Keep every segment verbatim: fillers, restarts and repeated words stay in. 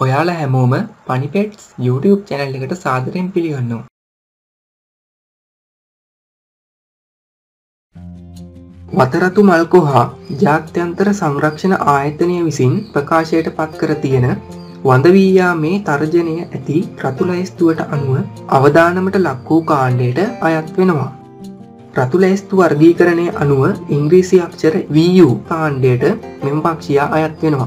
ඔයාලා හැමෝම පනිපෙට්ස් YouTube channel එකට සාදරයෙන් පිළිගන්නවා. වතරතු මල් කොහා ජාත්‍යන්තර සංරක්ෂණ ආයතනය විසින් ප්‍රකාශයට පත් කර තියෙන වඳ වී යාමේ තර්ජනය ඇති රතු ලැයිස්තුවට අනුව අවදානමට ලක් වූ කාණ්ඩයට අයත් වෙනවා. රතු ලැයිස්තු වර්ගීකරණය අනුව ඉංග්‍රීසි අක්ෂර V U කාණ්ඩයට මෙම පක්ෂියා අයත් වෙනවා.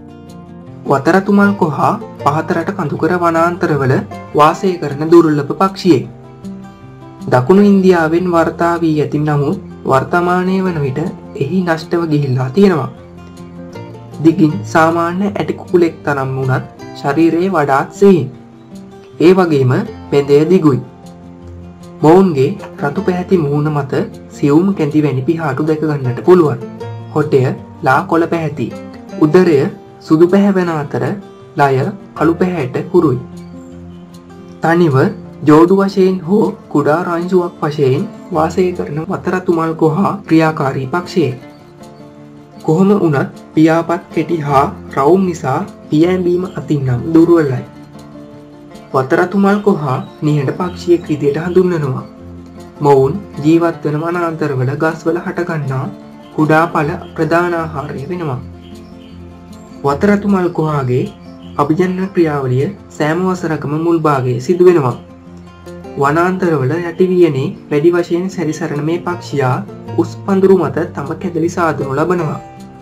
වතරතු මල් කොහා පහතරට කඳුකර වනාන්තරවල වාසය කරන දුර්ලභ පක්ෂියෙක්. දකුණු ඉන්දියාවෙන් වාර්තා වී ඇති නමුත් වර්තමානයේ වන විට එහි නෂ්ටව ගිහිල්ලා තියෙනවා. දිගින් සාමාන්‍ය ඇටි කුකුලෙක් තරම් වුණත් ශරීරයේ වඩාත් සිහින්. ඒ වගේම බෙදය දිගුයි. මොවුන්ගේ රතු පැහැති මුහුණ මත සියුම් කැඳි වැනි පිහාටු දැක ගන්නට පුළුවන්. හොටය ලා කොළ පැහැති. උදරය සුදු පැහැවෙන අතර ලය කළු පැහැයට කුරුයි. තනිව ජෝඩු වශයෙන් හෝ කුඩා රංචුවක් වශයෙන් වාසය කරන වතරතු මල් කොහා ක්‍රියාකාරී පක්ෂයෙක්. කොහොම වුණත් පියාපත් කෙටි හා රවුම් නිසා පියෑඹීම අතින්නම් දුර්වලයි. වතරතු මල් කොහා නිහඬ පක්ෂියෙක් විදියට හඳුන්වනවා. මොවුන් ජීවත් වන වනාන්තරවල ගස්වල හටගන්නා කුඩා පළ ප්‍රධාන ආහාරය වෙනවා. වතරතු මල් කොහාගේ අභිජනන ක්‍රියාවලිය සෑම වසරකම මුල් භාගයේ සිදු වෙනවා. වනාන්තරවල යටිවියනේ වැඩි වශයෙන් සැරිසරන මේ පක්ෂියා උස් පඳුරු මත තම කැදලි සාදනු ලබනවා.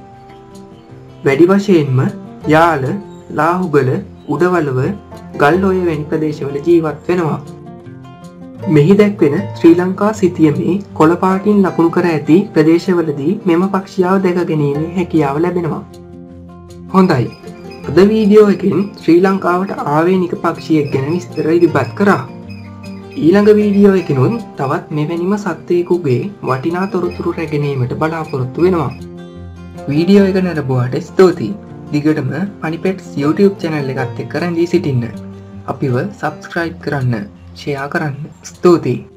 වැඩි වශයෙන්ම යාල, ලාහුගල, උඩවලව, ගල්ඔය වැනි ප්‍රදේශවල ජීවත් වෙනවා. මෙහි දැක්වෙන ශ්‍රී ලංකා සිතියමේ කොළ පාටින් ලකුණු කර ඇති ප්‍රදේශවලදී මෙම පක්ෂියාව දැක ගැනීමේ හැකියාව ලැබෙනවා. හොඳයි. අද වීඩියෝ එකෙන් ශ්‍රී ලංකාවට ආවේනික පක්ෂියෙක් ගැන විස්තර ඉදිරිපත් කරා. ඊළඟ වීඩියෝ එකෙනුත් තවත් මෙවැනිම සත්වයෙකුගේ වටිනා තොරතුරු රැගෙනීමට බලාපොරොත්තු වෙනවා. වීඩියෝ එක නරඹුවාට ස්තුතියි. දිගටම පනිපෙට්ස් YouTube channel එකත් එක්ක රැඳී සිටින්න. අපිව subscribe කරන්න, share කරන්න. ස්තුතියි.